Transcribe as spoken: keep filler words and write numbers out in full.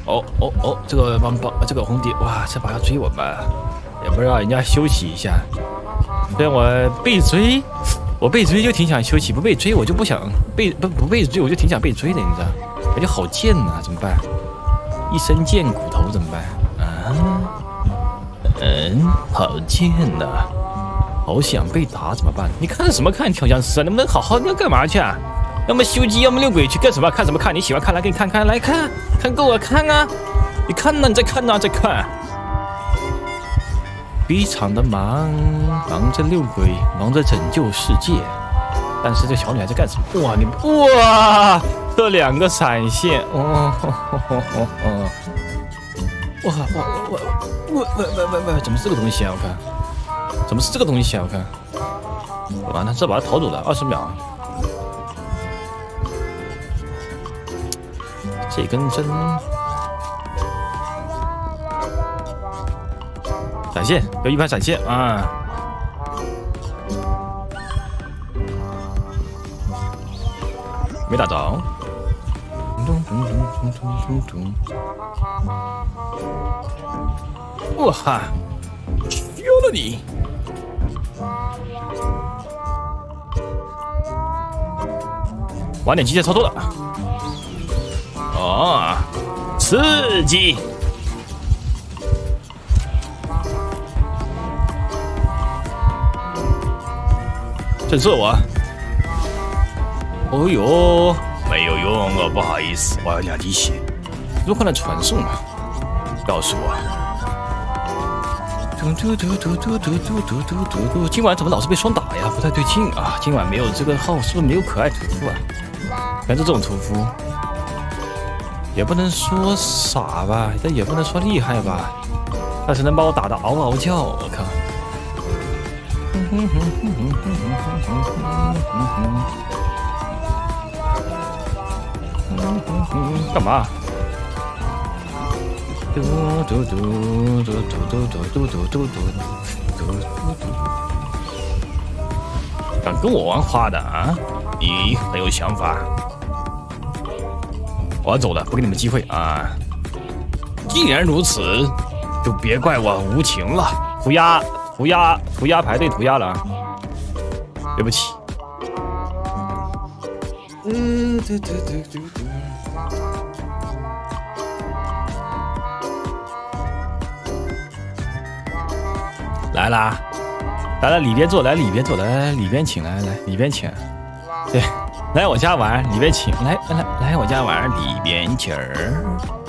哦哦哦，这个帮帮这个红蝶，哇，这把要追我们，也不让人家休息一下。虽然我被追，我被追就挺想休息，不被追我就不想被不不被追，我就挺想被追的，你知道？感觉好贱呐，怎么办？一身贱骨头怎么办？啊，嗯，好贱呐，好想被打怎么办？你看什么看调香师啊？能不能好好？你要干嘛去啊？要么修机，要么遛鬼去干什么？看什么看？你喜欢看来给你看看，来看看够了，看啊！你看呢？你在看呢？在看。非常的忙，忙着遛鬼，忙着拯救世界。但是这小女孩在干什么？哇，你哇，这两个闪现，哦，哇哇哇哇哇哇哇哇！怎么是这个东西啊？我看，怎么是这个东西啊？我看，完了，这把他逃走了，二十秒。这根针，闪现，有一盘闪现啊！没打着。哇哈，丢了你！晚点机械操作了。哦，刺激！震慑我！哦呦，没有用啊，不好意思，我要两滴血。如何来传送啊？告诉我。嘟嘟嘟嘟嘟嘟嘟嘟嘟嘟嘟！今晚怎么老是被双打呀？不太对劲啊！今晚没有这个号，是不是没有可爱屠夫啊？全是这种屠夫。也不能说傻吧，但也不能说厉害吧，但是能把我打得嗷嗷叫，我靠！干嘛？嘟嘟嘟嘟嘟嘟嘟嘟嘟嘟嘟！敢跟我玩花的啊？你很有想法。我要走了，不给你们机会啊！既然如此，就别怪我无情了。涂鸦，涂鸦，涂鸦排队涂鸦了，对不起。嗯，对对对对对。来啦，来来里边坐，来里边坐，来里边请，来来里边请，对。来我家玩，里边请。来来来我家玩，里边请儿。